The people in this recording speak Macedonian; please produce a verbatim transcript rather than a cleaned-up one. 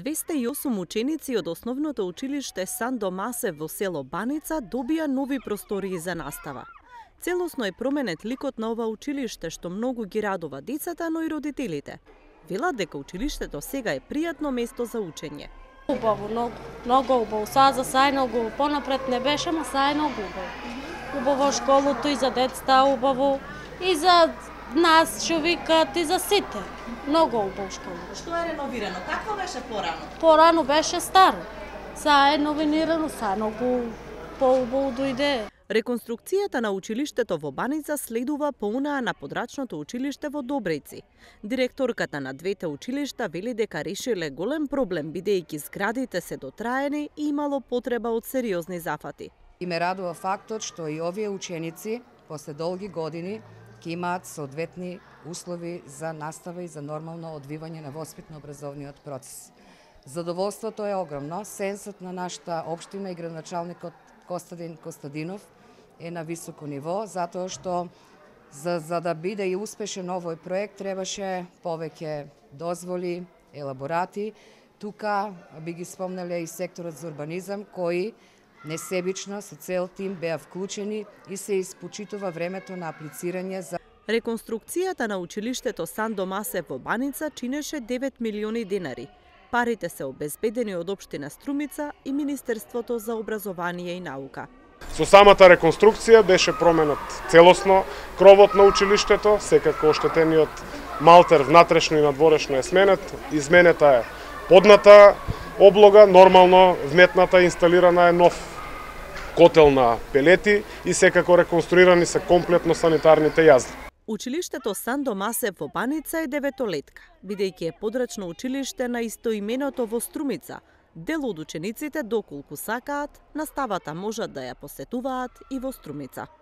двесте и осум ученици од основното училиште Сандо Масе во село Баница добија нови простории за настава. Целосно е променет ликот на ова училиште што многу ги радува децата, но и родителите. Велат дека училиштето сега е пријатно место за учење. Убаво, многу, многу убаво. Са за сајно убаво, понапред не беше, ма сајно убаво. Убаво школото и за децата убаво, и за нас што викат, и за сите. Многу убаво школа. Што е реновирано? Какво беше порано? Порано беше старо. Са е новинирано, са многу поубаво дојде. Реконструкцијата на училиштето во Баница следува по онаа на подрачното училиште во Добријци. Директорката на двете училишта вели дека решиле голем проблем бидејќи зградите се дотраени и имало потреба од сериозни зафати. И ме радува фактот што и овие ученици после долги години ќе имаат соодветни услови за настава и за нормално одвивање на воспитно-образовниот процес. Задоволството е огромно. Сенсот на нашата општина и градоначалникот Костадин Костадинов е на високо ниво, затоа што за, за да биде и успешен овој проект требаше повеќе дозволи, елаборати. Тука би ги спомнале и секторот за урбанизам, кои несебично со цел тим беа вклучени и се испочитува времето на аплицирање за Реконструкцијата на училиштето Сандо Масе во Баница чинеше девет милиони денари. Парите се обезбедени од општина Струмица и Министерството за образование и наука. Со самата реконструкција беше променет целосно кровот на училиштето, секако оштетениот малтер внатрешно и надворешно е сменет, изменета е подната облога, нормално вметната инсталирана е нов котел на пелети и секако реконструирани се комплетно санитарните јазли. Училиштето Сандо Масе во Баница е деветолетка, бидејќи е подрачно училиште на истоименото во Струмица. Дел од учениците, доколку сакаат, наставата можат да ја посетуваат и во Струмица.